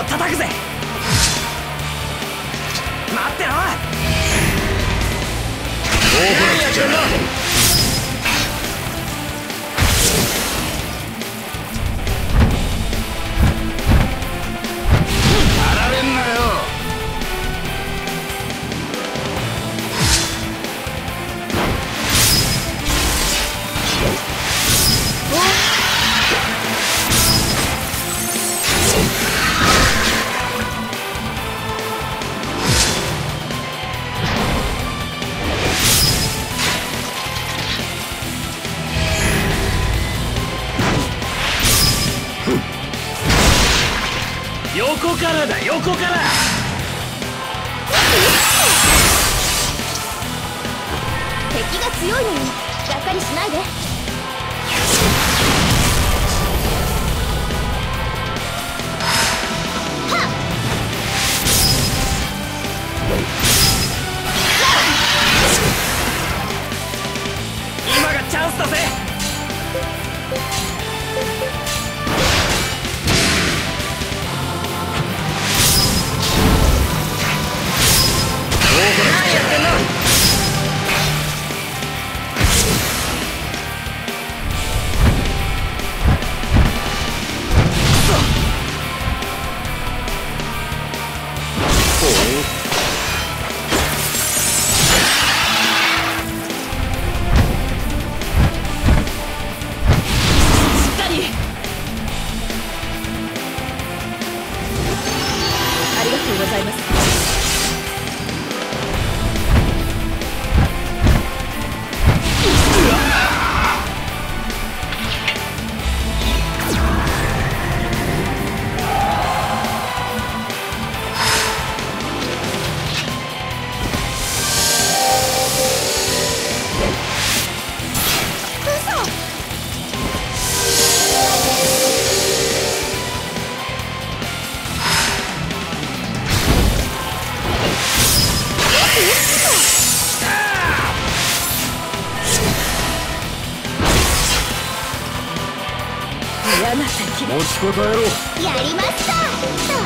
叩くぜ。待ってろ。 何やってんの。やられんなよ。 横からだ、横から。 敵が強いのにがっかりしないで。 今がチャンスだぜ。 何やってんの。 ありがとうございます。 持ちこたえろ。 やりました。